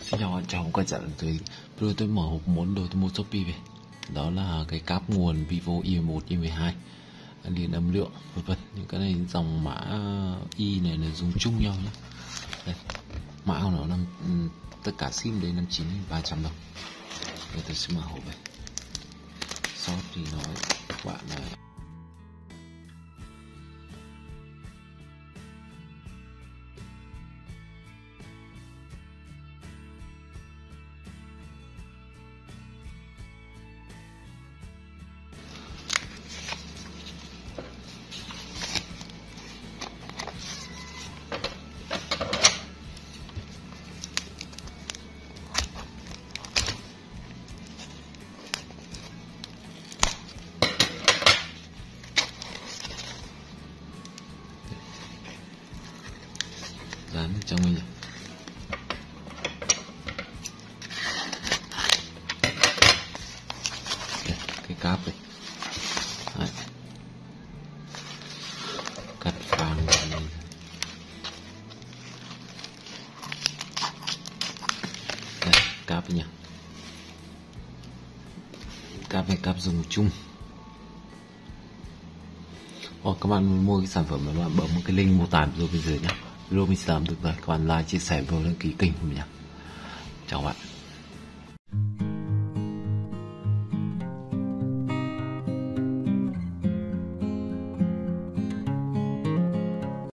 Xin chào bạn, chào mừng quay trở lại tôi mở hộp món đồ tôi mua Shopee về. Đó là cái cáp nguồn Vivo i11, i12, điện âm lượng vân vân. Những cái này dòng mã i này là dùng chung nhau nhé. Đây, mã của nó là tất cả sim đấy 59.300 đồng. Đây, tôi sẽ mở hộp về. Sau thì nói các bạn là dán trong mình. Đây, cái cáp này. Đấy. Cắt vàng này. Đây, cáp nhỉ. Cáp này cáp dùng chung. Hoặc các bạn muốn mua cái sản phẩm này, các bạn bấm một cái link mô tả video bên dưới nhé. Video mình sẽ làm được rồi, các bạn like, chia sẻ, và đăng ký kênh của mình nhé. Chào bạn.